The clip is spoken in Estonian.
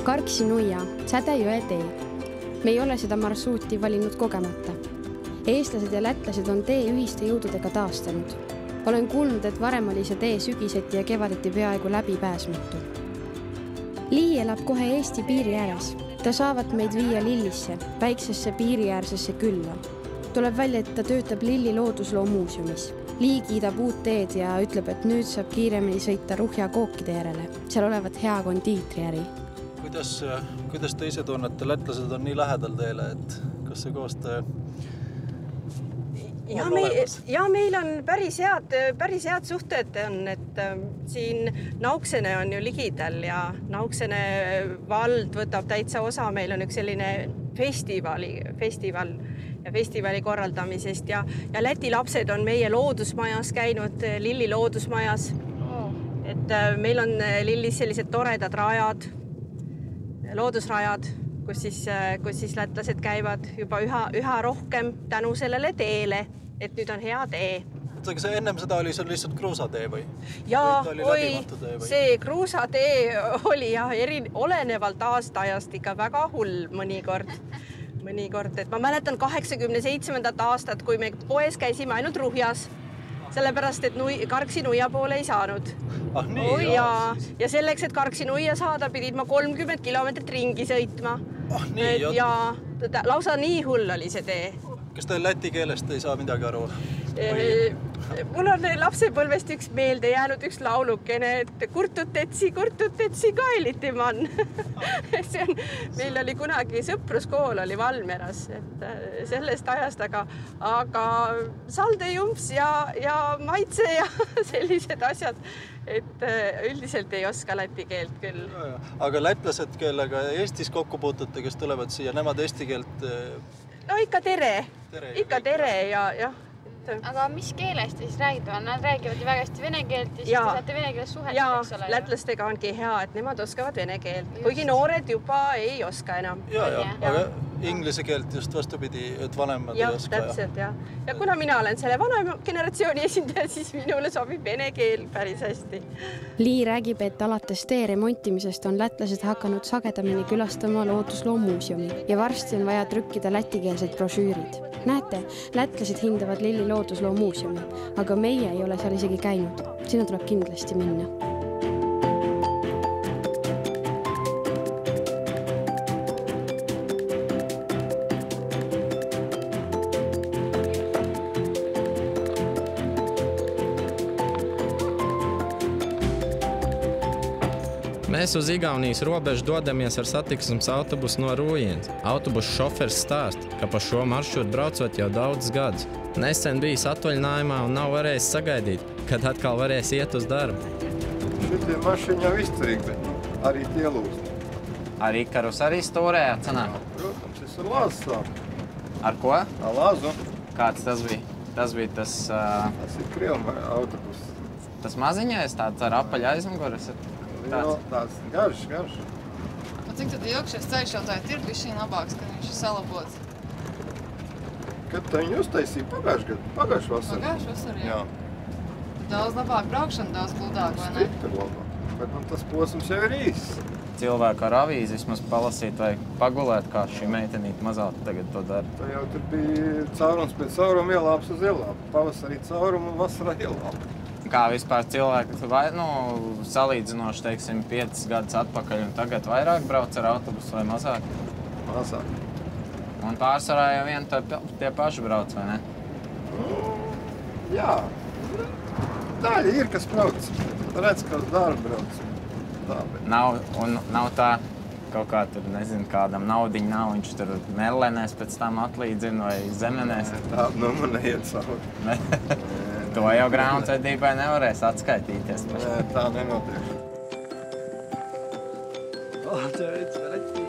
Karksi-Nuia, Sädejõe tee. Me ei ole seda marsruuti valinud kogemata. Eestlased ja lätlased on tee ühiste jõududega taastanud. Olen kuulnud, et varem oli see tee sügiseti ja kevadeti peaaegu läbipääsmatu. Lii elab kohe Eesti piiri ääres. Ta saavat meid viia Lillisse, väiksesse piiriäärsesse külla. Tuleb välja, et ta töötab Lilli loodusloomuuseumis. Lii kiidab uut teed ja ütleb, et nüüd saab kiiremini sõita Ruhja kookide järele. Seal olevat hea kondiitriäri. Kuidas te ise tunnete? Lätlased on nii lähedal teile, et kas see koostöö on olemas? Ja meil on päris head suhted on, et siin Nauksene on ju ligidal ja Nauksene vald võtab täitsa osa. Meil on üks selline festival ja festivali korraldamisest ja Läti lapsed on meie loodusmajas käinud, Lilli loodusmajas. Et meil on Lillis sellised toredad rajad, loodusrajad, kus siis lätlased käivad juba üha rohkem tänu sellele teele, et nüüd on hea tee. Ennem seda oli see lihtsalt kruusatee või? Jaa, see kruusatee oli olenevalt aastaajast ikka väga hull mõnikord. Et ma mäletan 87. aastat, kui me poes käisime ainult Ruhjas, sellepärast, et Karksi-Nuia poole ei saanud. Ja selleks, et Karksi-Nuia saada, pidid ma 30 kilomeetrit ringi sõitma. Ja lausa nii hull oli see tee. Kas te läti keelest ei saa midagi aru? Mul on lapsepõlvest üks meelde jäänud üks laulukene, et kurtutetsi kaeliti man. Meil oli kunagi sõpruskool oli Valmeras, et sellest ajast, aga saldejumps ja maitse ja sellised asjad, et üldiselt ei oska läti keelt küll. Aga lätlased, kellega Eestis kokku puutute, kes tulevad siia, nemad eesti keelt? No ikka tere ja. Aga mis keelest siis räägivad? Nad räägivad ju väga hästi vene keelt ja siis te saate vene keeles suhelda, eks ole? Lätlastega ongi hea, et nemad oskavad vene keelt, kuigi noored juba ei oska enam. Aga inglise keelt just vastupidi, et vanemad ei oska. Täpselt, ja kuna mina olen selle vanema generatsiooni esindaja, siis minule sobib vene keel päris hästi. Lii räägib, et alates tee remontimisest on lätlased hakanud sagedamini külastama loodusloomuuseumi ja varsti on vaja trükkida lätikeelsed brošüürid. Näete, lätlased hindavad Lilli loodusloomuuseumi, aga meie ei ole seal isegi käinud. Sinna tuleb kindlasti minna. Mēs uz Igaunijas robežu dodamies ar satiksmes autobusu no Rūjienas. Autobusu šoferis stāst, ka pa šo maršrutu braucot jau daudzus gadus. Nesen bijis atvaļinājumā un nav varējis sagaidīt, kad atkal varēs iet uz darbu. Šitie mašiņi jau izturīgi, bet arī tie lūst. Arī karus arī stūrējā cenā? Protams, es ar lāzu sāku. Ar ko? Ar lāzu. Kāds tas bija? Tas bija tas... Tas ir Krievuma autobus. Tas maziņais, tāds ar apaļu aizmuguras? Tāds garš. Cik tad ilgšies ceļš jau tā ir bišķiņ labāks, kad viņš ir salabots? Kad tā viņu uztaisīja pagājuši vasarā? Pagājuši vasarā, jā. Daudz labāk braukšana, daudz gludāk, vai ne? Stipri labāk, bet tas posms jau ir īsts. Cilvēku ar avīzi vismaz palasīt vai pagulēt, kā šī meitenīte mazāk tagad to dara. Tā jau tur bija caurums pēc cauruma ielāps uz ielāpu. Pavasarī caurumu un vasarā ielāpu. Kā vispār cilvēki, salīdzinoši, teiksim, 5 gadus atpakaļ un tagad vairāk brauc ar autobusu vai mazāk? Mazāk. Un pārsvarā jau vien tie paši brauc, vai ne? Jā. Daļa ir, kas brauc. Redz, ka uz darbu brauc. Nav tā kaut kā tur, nezinu, kādam naudiņu nav, viņš tur melenēs pēc tam atlīdzina vai zemenēs. Tā, man neiet savu. To jau grāmatvedībai nevarēs atskaitīties. Nē, tā nenotiek. Tā ir